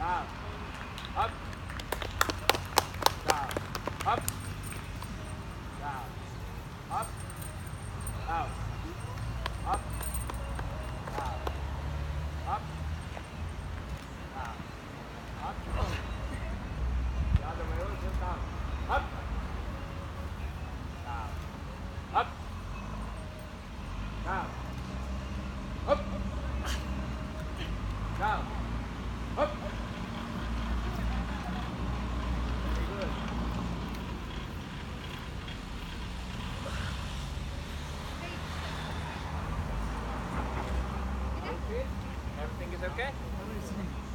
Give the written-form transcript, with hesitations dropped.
Down. Up. Down. Up. Down. Up. Down. Up. Down. Up. Down. Up. The other way over, just down. Up. Down. Up. Down. Up. Down. Up. Very good. Okay. Everything is okay?